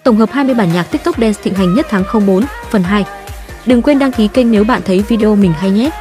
tổng hợp 20 bản nhạc TikTok Dance thịnh hành nhất tháng 04, phần 2. Đừng quên đăng ký kênh nếu bạn thấy video mình hay nhé.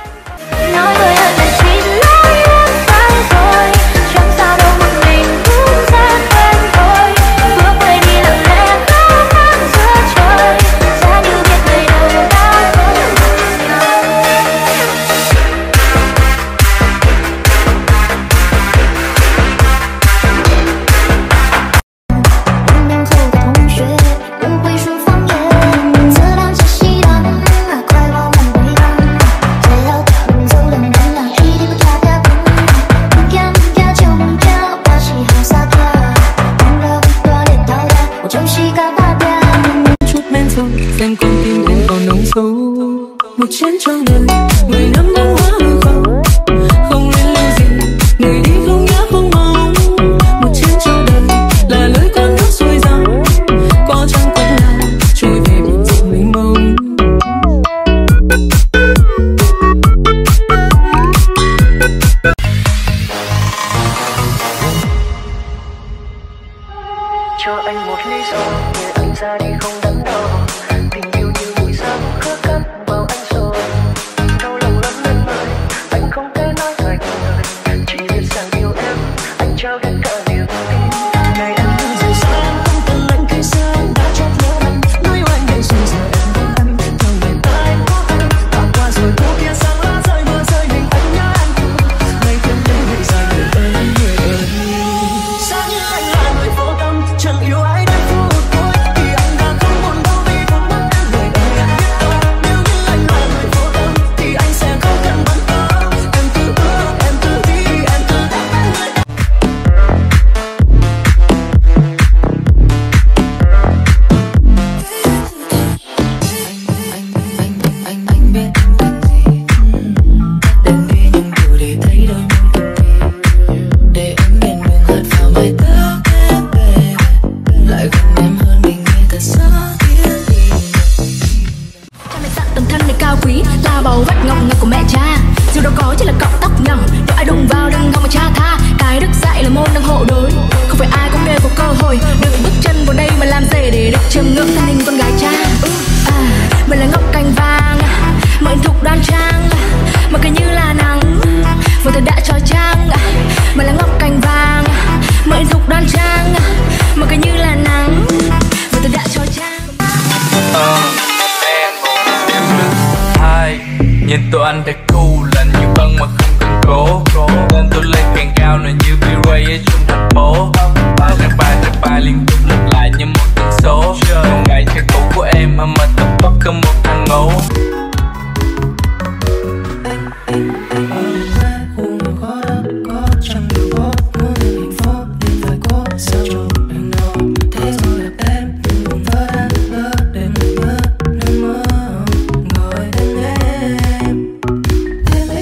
Xem con tim em còn nồng sâu một chén trong đời 10 năm bóng hóa hư không không liên lưu gì người đi không nhớ không mong một chén trong đời là lối con nước xuôi dòng có chăng cũng là trôi về biển rộng mênh mông. Cho anh một lý do để anh ra đi không đắn đo. Tình yêu như mùi răng khứa cắt vào anh rồi. Đau lòng lắm em ơi, anh không thể nói thành lời. Chỉ biết rằng yêu em, anh trao hết cả niềm tin. Ngày em như rời xa, không cần lạnh khi sương đã chót lỡ anh. Nói yêu anh để rồi giờ em đến anh. Theo người ta anh có anh, đã qua rồi phố kia sáng lá rơi mưa rơi mình anh nhớ anh. Ngày thêm đến ngày dài người ơi, người ơi. Sao như anh là người vô tâm, chẳng yêu ai đến phút cuối thì anh đã không buồn đâu vì không mất em người ơi anh biết đâu. Nếu như anh là người vô tâm thì anh sẽ không cần bận tâm. Em cứ ước, em cứ đi, em cứ đáp em người. Anh biết em cần gì, đừng đi những điều để thấy đôi môi cực kỳ, để anh nghiền mình hạt vào mái tóc em baby, lại gần em hơn mình nghe thật rõ tiếng gì. Cha mẹ dặn tấm thân này cao quý là báu vắt ngọc ngà của mẹ cha, dù đâu có chỉ là cọng tóc nhỏ, nếu ai đụng vào đừng hòng mà cha tha. Cái đức dạy là môn đăng hộ đối, không phải ai cũng đều có cơ hội được bước chân vào đây mà làm rể để được chiêm ngưỡng thân hình con gái cha. Mình là ngọc cành vàng, mệnh thục đoan trang, mà cứ như là nắng vừa thật đã trói trang. Mình là ngọc cành vàng, mệnh thục đoan trang, mà cứ như là nắng vừa thật đã trói trang. Hai, nhìn tụi anh thật cool là như băng mà không cần cố. Nên tôi lên càng cao này như B-Ray ở trong thành phố. Thằng bài liên tục lặp lại như một tần số. Còn ngày chơi cũ của em mà tập bắt có một thằng ngố. Em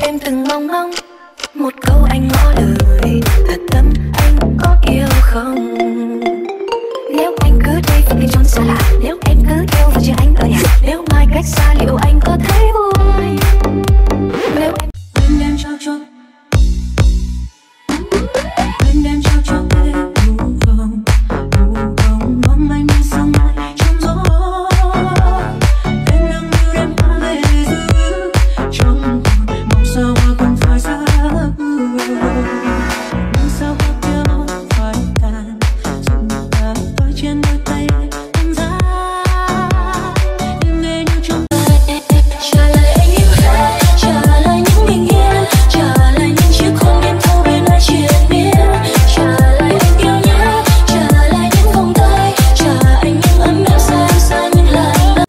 em từng mong ngóng một câu anh ngỏ lời thật tâm, anh có yêu không? Nếu anh cứ đây thì trốn xa lạ, nếu em cứ yêu và chỉ anh ở nhà, nếu mai cách xa liệu anh có thấy vui? Nếu em bên em trao cho bên em trao cho em đủ không mong anh đi sang mai trong gió, em đang yêu em ta về giữ trong mong sao hoa không phải xa, mong sao hoa kia phải tàn, dừng ta ở trên đôi tay em ra em nghe như trong trả lời anh yêu hết, trả lời những bình yên, trả lời những chiếc hôn đêm thâu bên ai triền miên, trả lời anh yêu nhé, trả lời những vòng tay, trả anh những ấm áp xa những lần đau.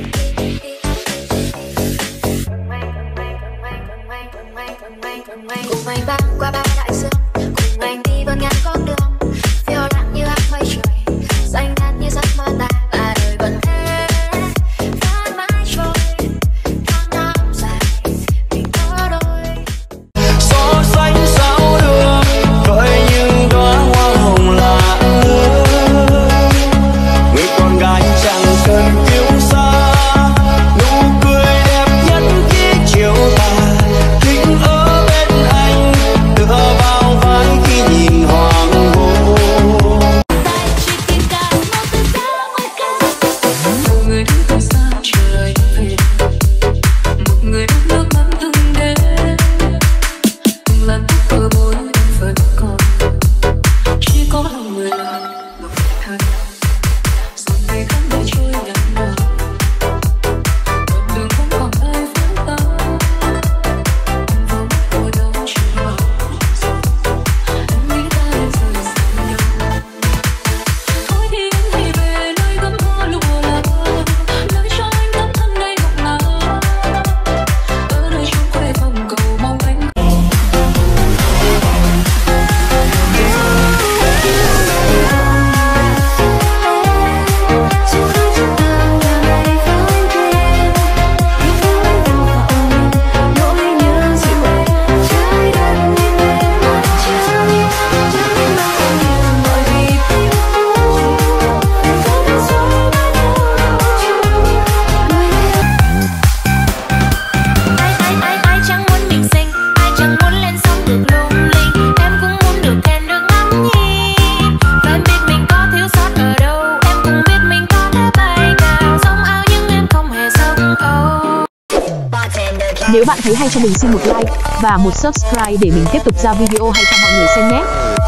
Cùng anh băng qua bao đại dương, cùng anh đi vượt ngàn con đường, phiêu lãng như áng mây trời, xanh ngát như giấc mơ ta, và đời vẫn thế vẫn mãi trôi. Tháng năm dài mình có đôi. So sánh sao được với những đóa hoa hồng lạ lướt, người con gái chẳng cần kiêu sa, nụ cười đẹp nhất khi chiều tà, thích ở bên anh tựa vào vai khi nhìn hoàng hôn. một người đứng từ xa trời về, một người đứng nước mắt từng đêm, từng lần thức bờ môi vẫn còn, chỉ có lòng người là một thời, rồi ngày tháng đã trôi nhạt nhòa, đoạn đường không còn ai vắng ta, vòng hồi đâu chỉ bảo em nghĩ ta nên rời xa nhau. Thôi thì em hãy về nơi gấm hoa lụa là, nơi cho anh tấm thân đây ngọc ngà, ở nơi trong khuê phòng cầu mong anh. Ai chẳng muốn mình xinh, ai chẳng muốn lên sóng được lung linh, em cũng muốn được khen được ngắm nhìn. Và em biết mình có thiếu sót ở đâu, em cũng biết mình có thể bay cao, giống ao nhưng em không hề sống âu. Nếu bạn thấy hay cho mình xin một like và một subscribe để mình tiếp tục ra video hay cho mọi người xem nhé.